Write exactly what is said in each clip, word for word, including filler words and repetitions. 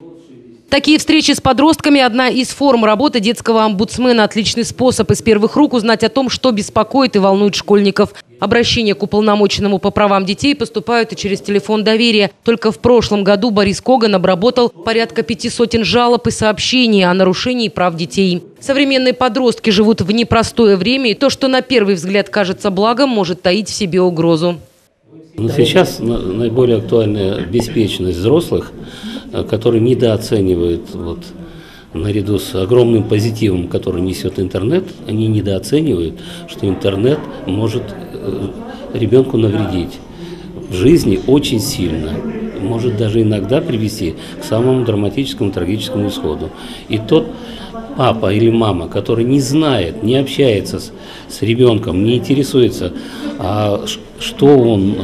Такие встречи с подростками – одна из форм работы детского омбудсмена. Отличный способ из первых рук узнать о том, что беспокоит и волнует школьников. Обращения к уполномоченному по правам детей поступают и через телефон доверия. Только в прошлом году Борис Коган обработал порядка пяти сотен жалоб и сообщений о нарушении прав детей. Современные подростки живут в непростое время, и то, что на первый взгляд кажется благом, может таить в себе угрозу. Но сейчас наиболее актуальная беспечность взрослых, которые недооценивают, вот, наряду с огромным позитивом, который несет интернет, они недооценивают, что интернет может ребенку навредить в жизни очень сильно, может даже иногда привести к самому драматическому, трагическому исходу. И тот папа или мама, который не знает, не общается с, с ребенком, не интересуется, а что он,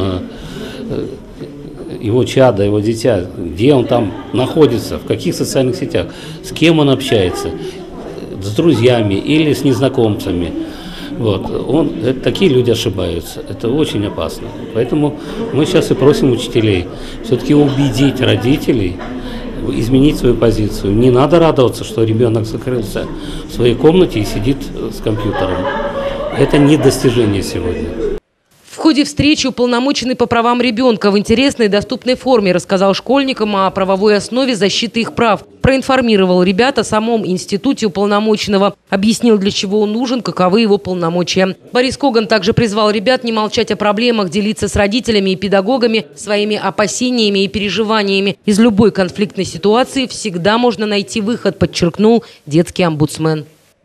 его чадо, его дитя, где он там находится, в каких социальных сетях, с кем он общается, с друзьями или с незнакомцами. Вот. Он, это, такие люди ошибаются. Это очень опасно. Поэтому мы сейчас и просим учителей все-таки убедить родителей, изменить свою позицию. Не надо радоваться, что ребенок закрылся в своей комнате и сидит с компьютером. Это не достижение сегодня. В ходе встречи уполномоченный по правам ребенка в интересной и доступной форме рассказал школьникам о правовой основе защиты их прав. Проинформировал ребят о самом институте уполномоченного. Объяснил, для чего он нужен, каковы его полномочия. Борис Коган также призвал ребят не молчать о проблемах, делиться с родителями и педагогами своими опасениями и переживаниями. Из любой конфликтной ситуации всегда можно найти выход, подчеркнул детский омбудсмен.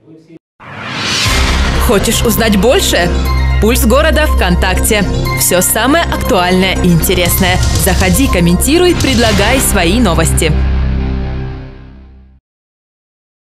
Хочешь узнать больше? Пульс города ВКонтакте. Все самое актуальное и интересное. Заходи, комментируй, предлагай свои новости.